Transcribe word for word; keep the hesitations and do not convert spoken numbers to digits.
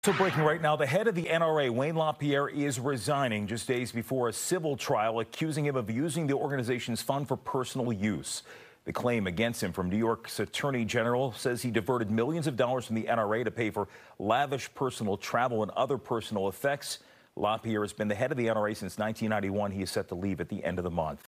So breaking right now, the head of the N R A, Wayne LaPierre, is resigning just days before a civil trial accusing him of using the organization's fund for personal use. The claim against him from New York's Attorney General says he diverted millions of dollars from the N R A to pay for lavish personal travel and other personal effects. LaPierre has been the head of the N R A since nineteen ninety-one. He is set to leave at the end of the month.